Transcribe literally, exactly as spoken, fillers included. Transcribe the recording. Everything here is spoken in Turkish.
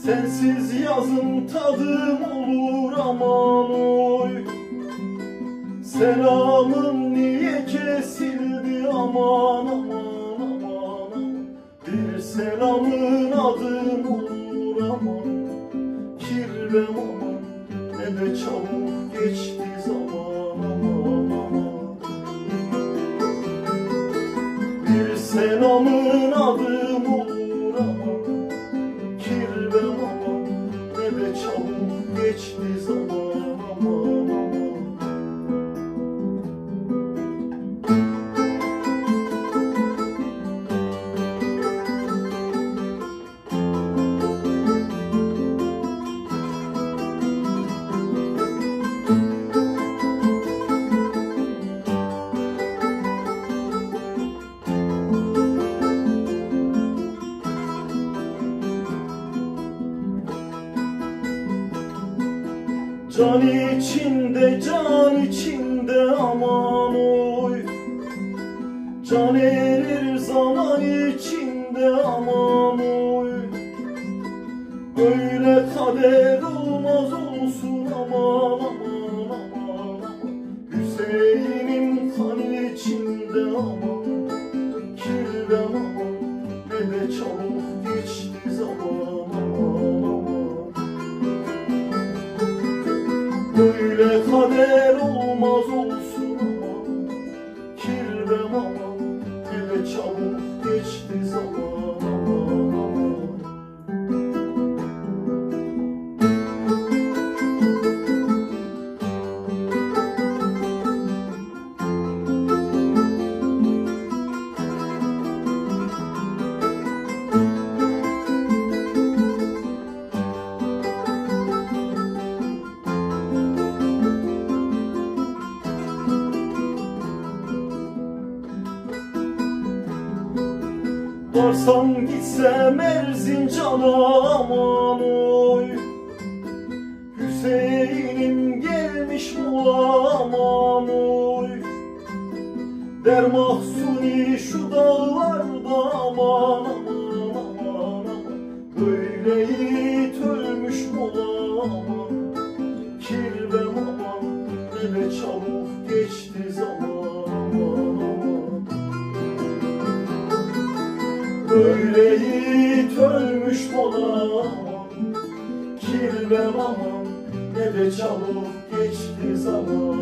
Sensiz yazın tadım olur aman oy. Selamın niye kesildi aman aman aman aman. Bir selamın adım olur aman. Kirvem aman ne de çabuk geçti zaman aman aman. Bir selamın adım olur aman. Kirvem aman ne de çabuk geçti zaman aman aman. Can içinde, can içinde aman oy. Can erir zaman içinde aman oy. Böyle kader olmaz olsun aman aman aman aman. Hüseyin'im kan içinde aman. Kirvem aman ne de çabuk geçti zaman aman aman. Böyle kader olmaz olsun aman. Kirvem aman ne de çabuk geçti zaman aman aman. Varsam gitsem Erzincan'a aman oy. Hüseyin'im gelmiş Muğla aman oy. Der Mahsuni şu dağlarda aman aman aman aman. Böyle yiğit ölmüş Muğla aman. Kirvem aman ne de çabuk geçti zaman aman aman. Böyle yiğit ölmüş Muğla aman. Kirvem aman ne de çabuk geçti zaman.